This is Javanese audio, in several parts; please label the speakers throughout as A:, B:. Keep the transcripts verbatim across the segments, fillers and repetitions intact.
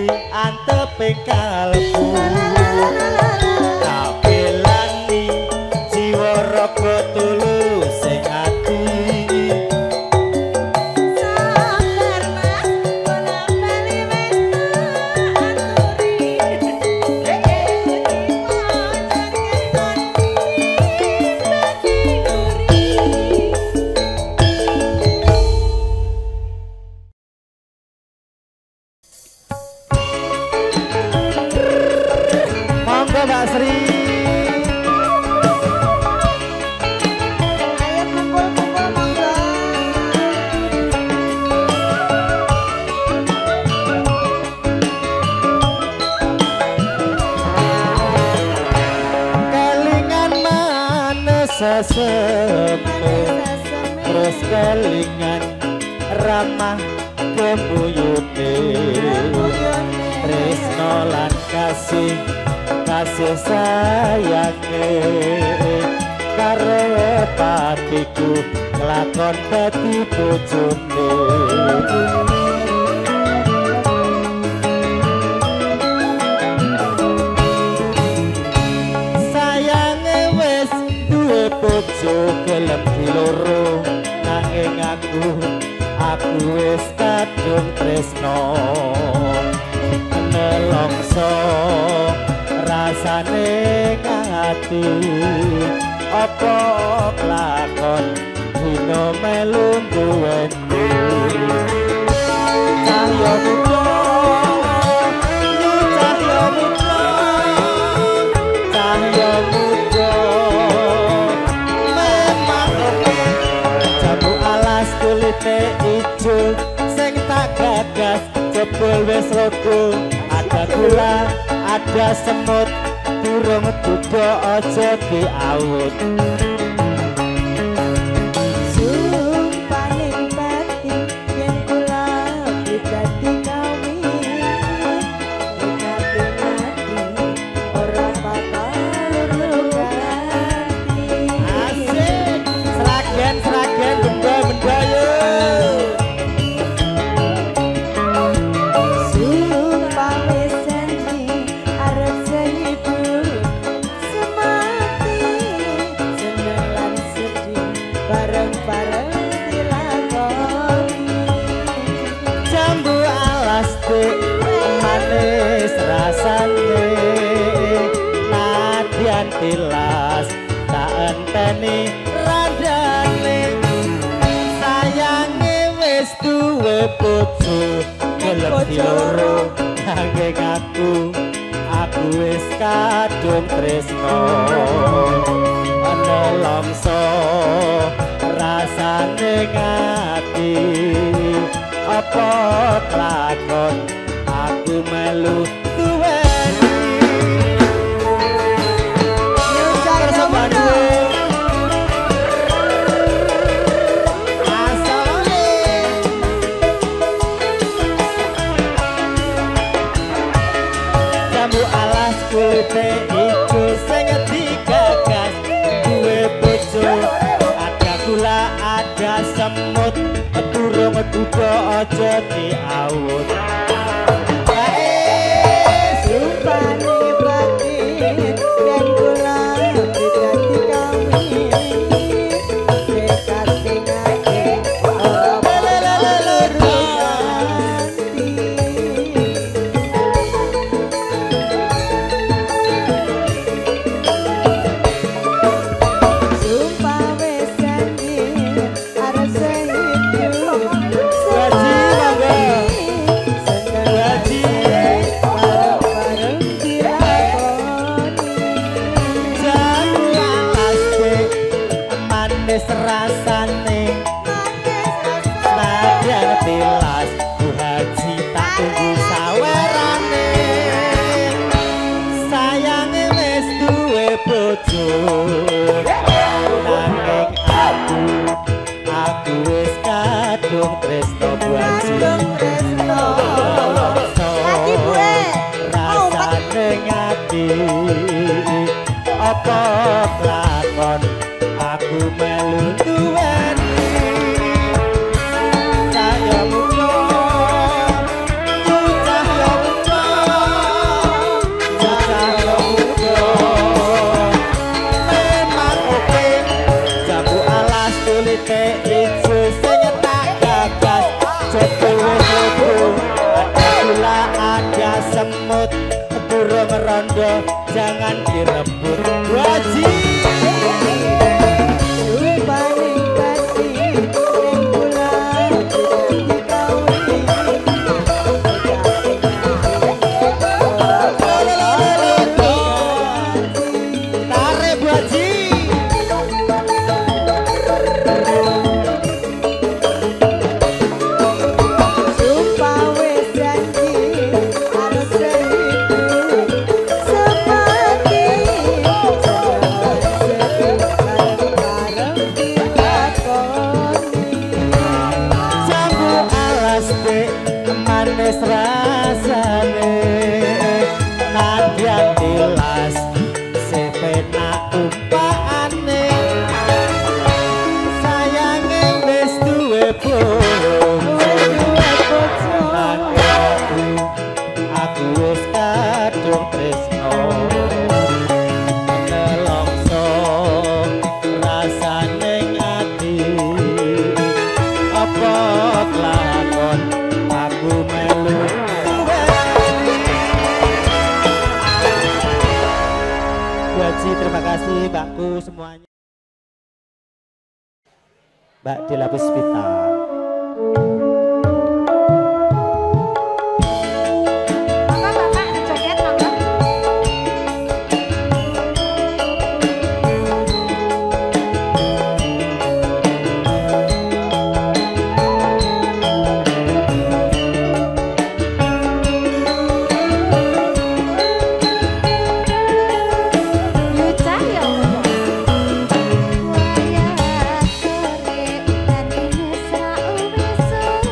A: anteping kalbu kabelani jiwa raga tulus sing ati
B: sabar mas bola bali wis
A: monggo Mbak Sri.
B: ayo kumpul-kumpul monggo
A: Kelingan manes sesepuh terus kelingan ramah kembuyute tresno lan kasih kasih sayange karo patiku nglakon dadi bojone sayange wis duwe bojo gelem diloro nanging aku aku wis kadung tresno nelongso rasane ngati apa kelakon dino melu duweni cahya muda cahya muda cahya muda memang oke jambu alas kulite ijo sing tak gagas jebul wis rada ada gula ada semut durung duda aja diawut
B: sumpane pati yen kula dadi kawin ngati-ngati ora bakal ganti
A: asik seragen seragen benda-benda yo
B: sumpah wis janji arep sehibur semati seneng lan sedih bareng-bareng dilakoni
A: jambu alas dik manis rasane nadyan tilas tak enteni radane sayange wis duwe bojo gelem diloro nanging aku aku wis kadung tresno nelongso rasane ngati apa kelakon aku melu duweni jambu alas kulite ijo sing digagas duwe bojo ada gula ada semut durung duda aja diawut
B: sumpane pati yen kula dadi kawin dekati ngati ora bakal ganti sumpah wis janji arep sehibur
A: Gaji, mangga.
B: seneng
A: Gaji.
B: bareng-bareng dilakoni
A: jambu alas dik manis rasane nadyan tilas Bu Haji tak tunggu sawerane sayange wis duwe bojo nanging aku aku wis kadung tresno Bu Haji
B: Hati gue.
A: rasane ngati apa kelakon aku melu duweni cahya muda cahya muda semut burung rondo jangan direbut Waji.
B: Paling kasih yang bulan dikawini
A: tarik Waji.
B: sumpah wis janji harus sehidup semati sedih bareng dilakoni
A: Jambu alas dek manis rasane nadyan tilas sepena umpaane sayange wis duwe bojo aku wis kadung tresno nelongso rasane ati apa kelakon aku melu Waji. Terima kasih Mbakku semuanya. Mbak Dela Puspita.
C: Bapak-bapak joget monggo. Yuca ya wayah sore dan mesra wis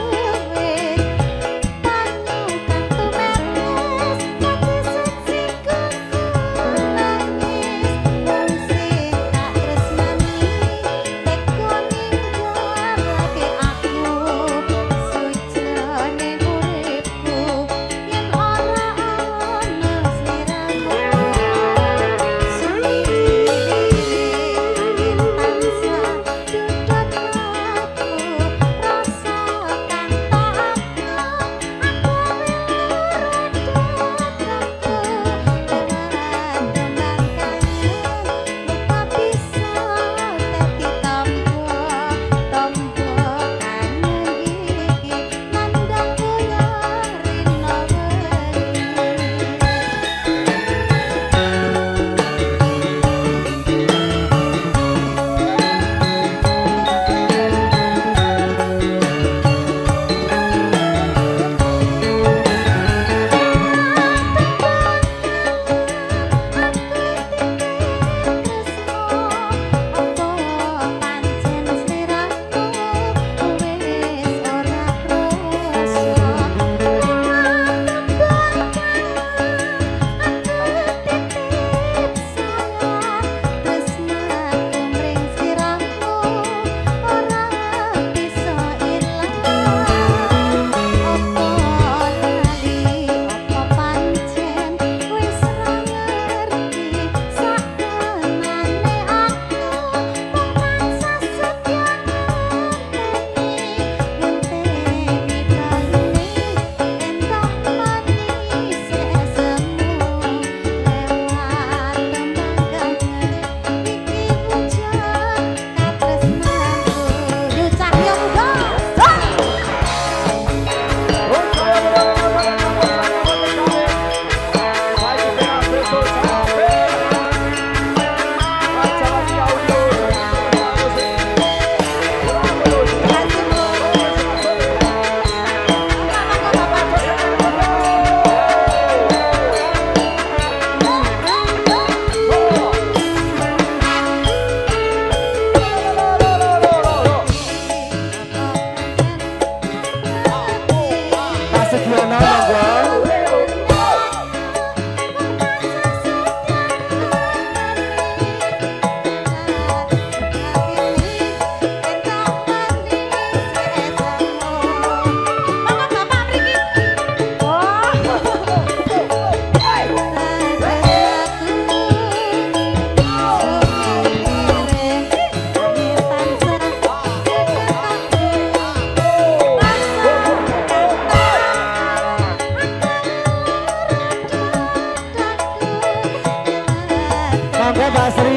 A: Monggo Mbak Sri.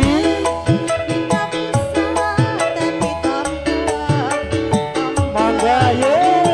A: Monggo ayo.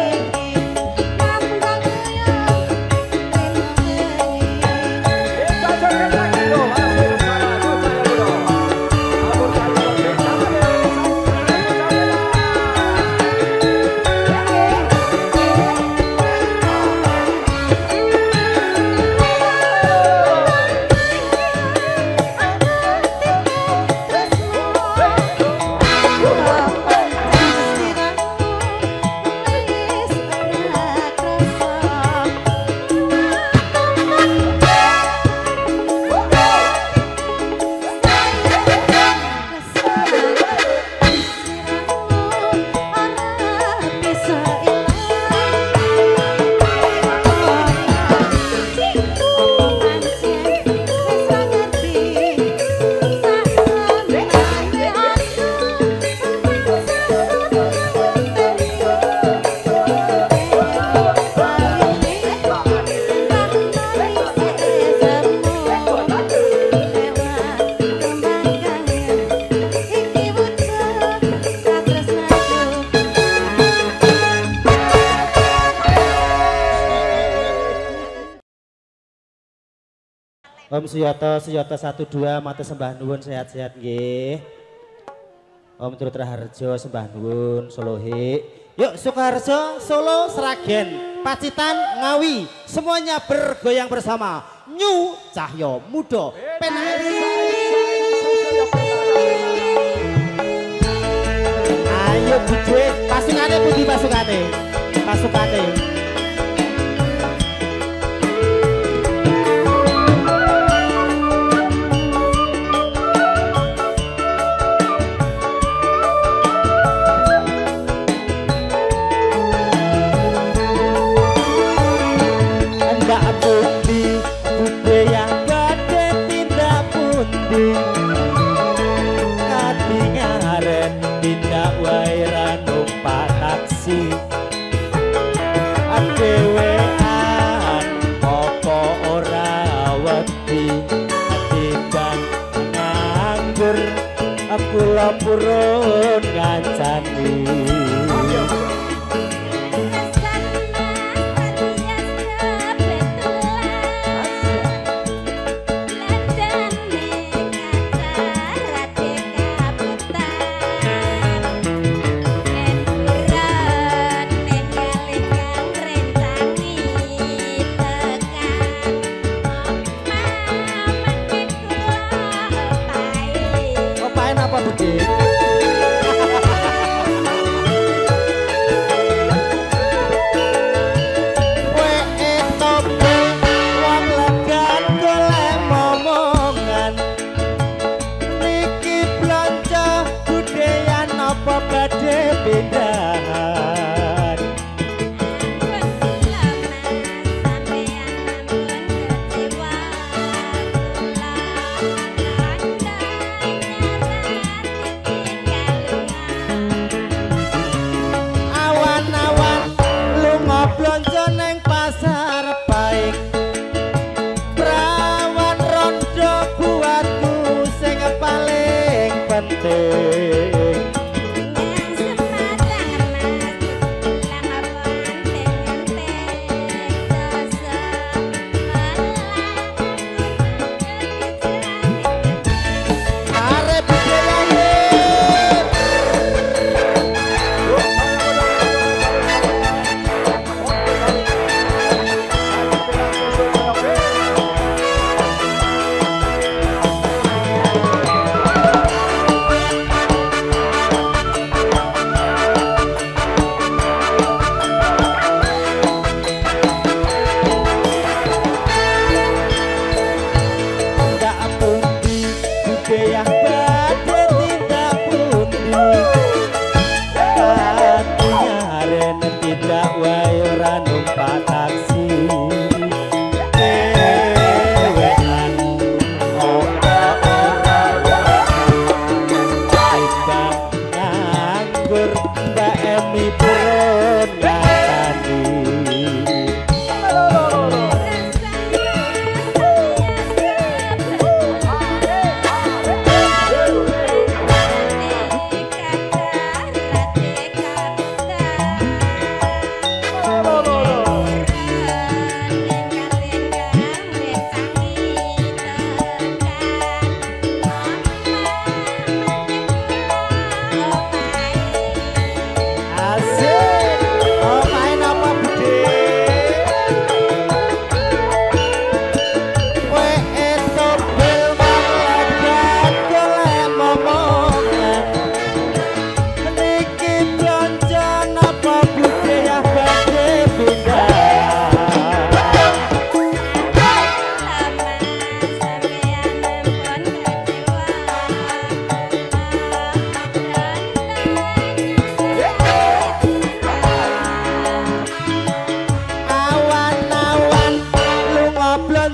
A: Om Suyoto, Suyoto satu dua mate sembah nuwun sehat-sehat nggih. Om Turut Raharjo sembah nuwun Solohe. Yuk Sukoharjo, Solo, Sragen, Pacitan, Ngawi, semuanya bergoyang bersama. Nyu Cahyo Muda Penari. Ayo budhe, pasukane pundi pasukane? Pasukane. Kula purun ngancani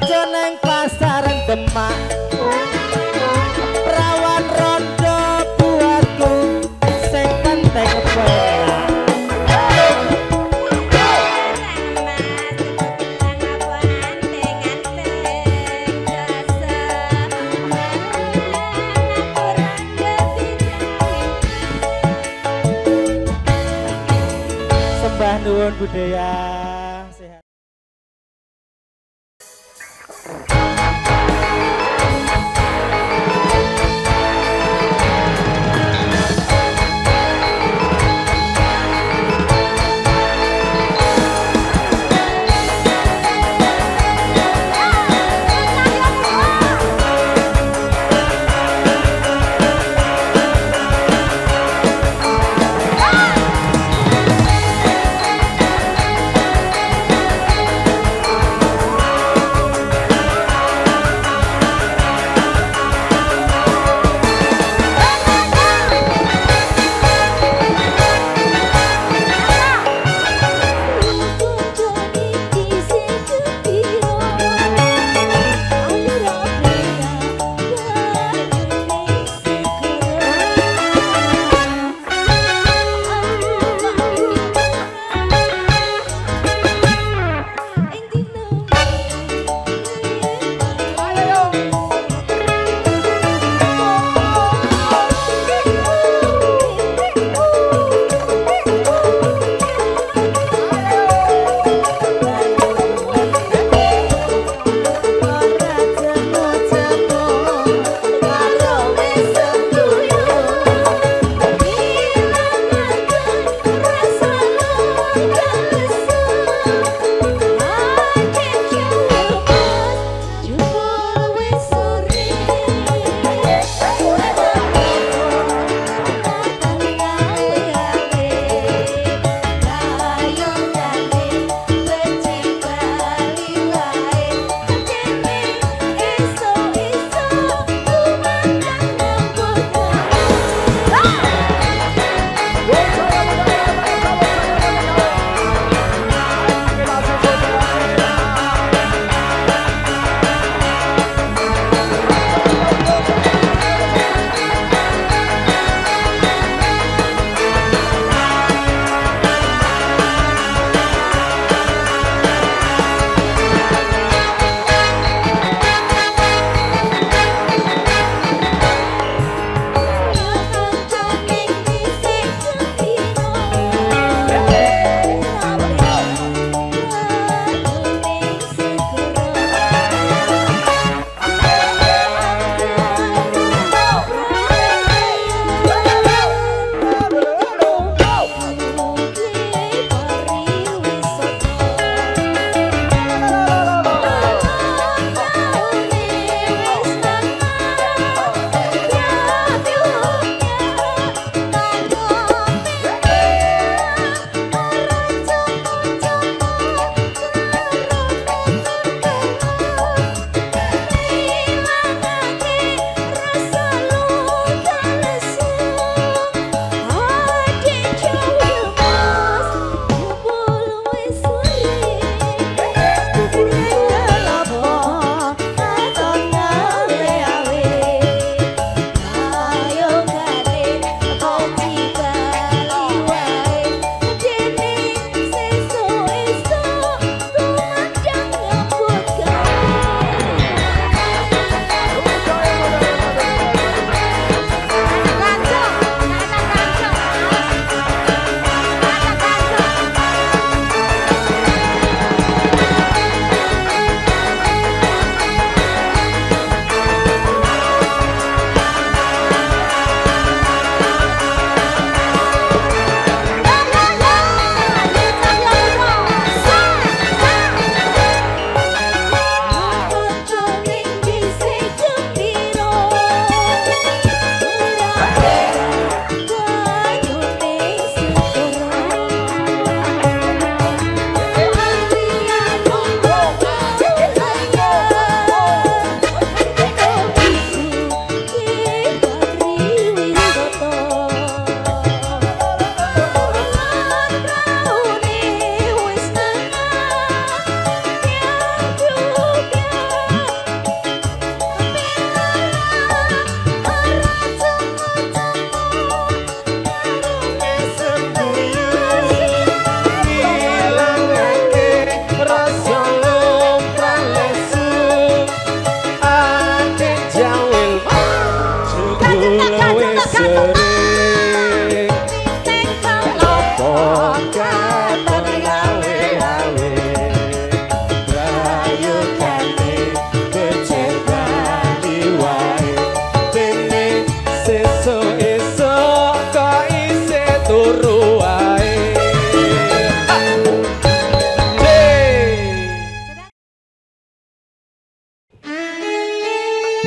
A: kerja neng pasaran Demak. Perawan rondo buatku sing penting penak. Sembah nuwun budaya. Sehat.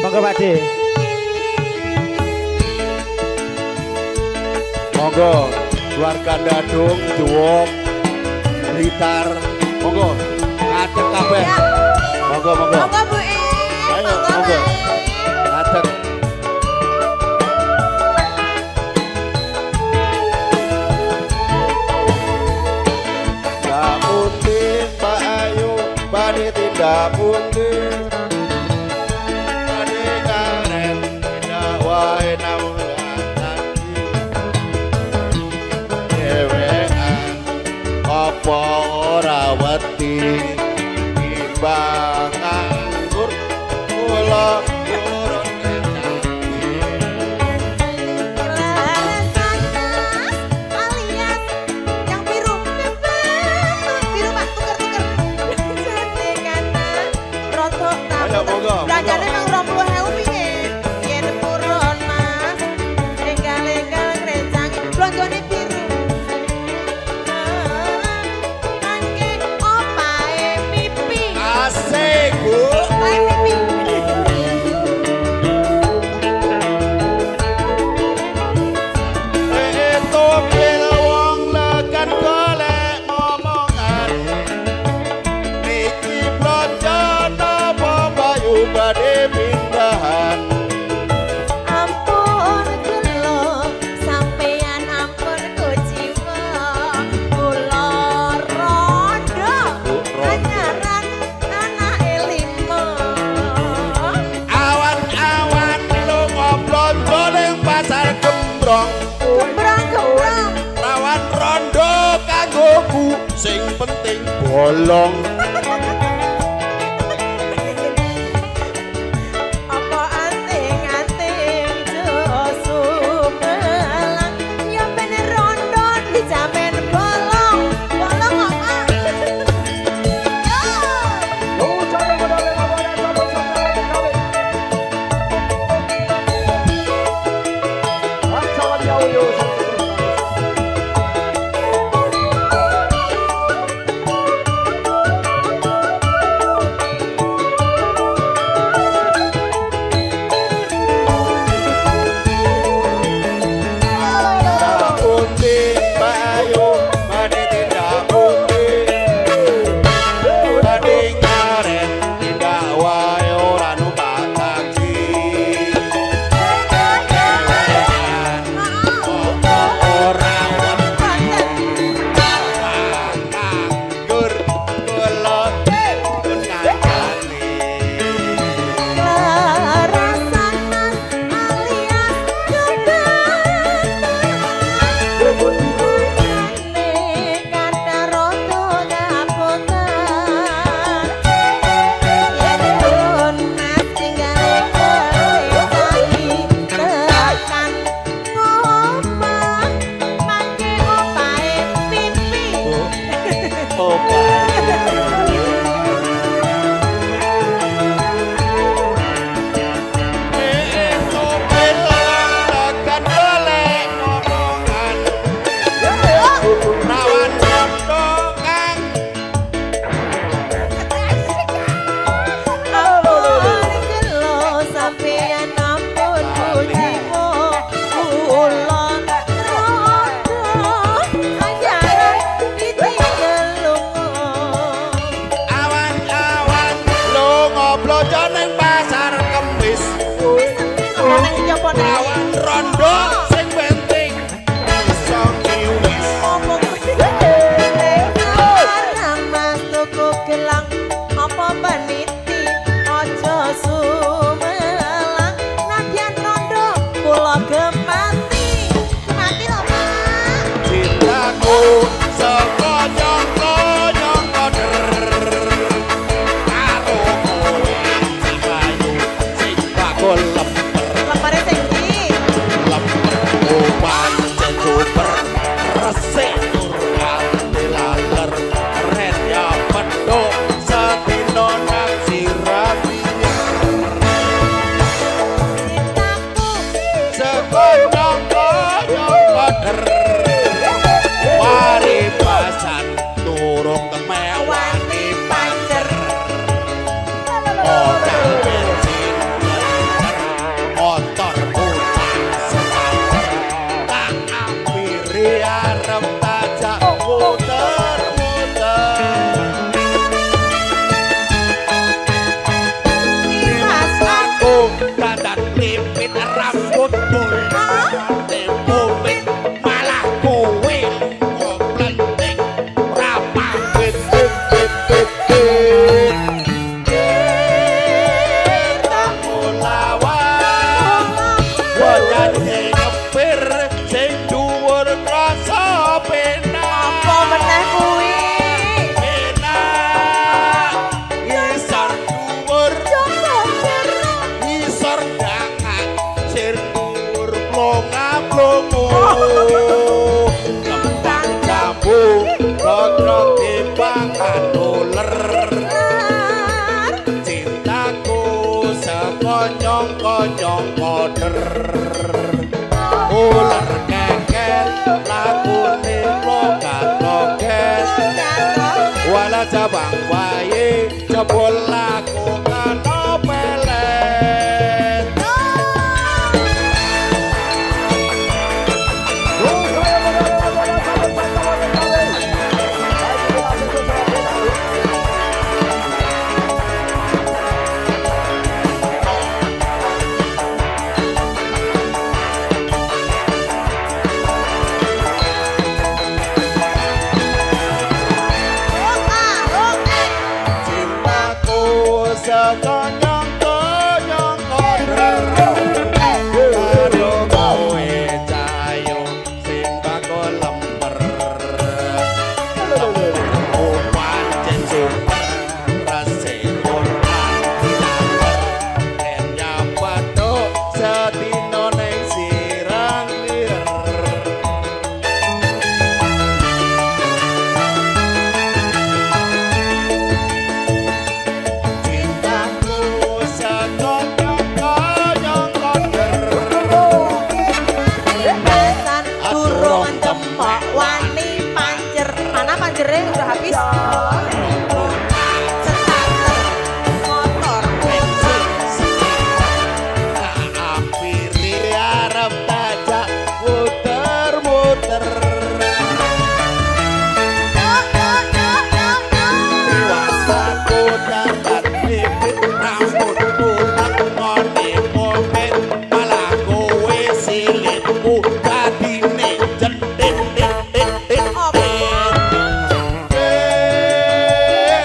A: Monggo Pak De.
D: Monggo keluarga Dadung, Juwok, Blitar. Monggo ngadeg kabeh. Monggo monggo.
C: Monggo Bu E.
D: Ayo monggo. Ngadeg. Ndak putih Pak Ayu, bani tindak putih. Bani karen tindak wae namun apa ora wedi timbang anggur kula turun
C: alias yang biru biru Pak tuker-tuker jane kana rotok tamu belanjane nang dua puluh ribu piye yen purun Mas enggal-enggal ngrencang blonjone biru
D: asik Bu. Itu bil wong lekan golek ngomongan. Niki blonjo napa bayu badhe pindahan.
C: Ampun kula sampeyan ampun kuciwa kula rondo anyaran anake limo
D: Awan-awan lunga blonjo ning pasar gembrong.
C: gembrong-gembrong
D: Rawan rondo kanggoku sing penting bolong.
C: apa anting-anting josumelang ya ben rondo dijamin bolong bolong apa
D: Ndak putih bayu badhe tindak putih. Badhe karen tindak wae ora numpak taksi. Ora nganggur kelot ngangkani.
C: Larasan Mas alias Ane kata roto kapotan yen pun Mas tinggale kerecangi tekan ngopah mangke opahe pipi Ampun kelo sampeyan ampun pujimu kula rondo anjaran ditinggal lunga
D: Awan-awan lunga blonjo ning pasar kemis. Awan rondo sing penting iso ngiwis.
C: Larang Mas tuku gelang apa peniti aja sumelang nadyan rondo kula gemati mati lho Pak
D: Cintaku saka nyangka nyangka der karo kowe nyongko-nyongko der ular keker lakune logat-loget wala cabang wae jebul laku kano pelet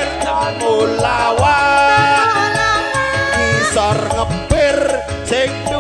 D: sing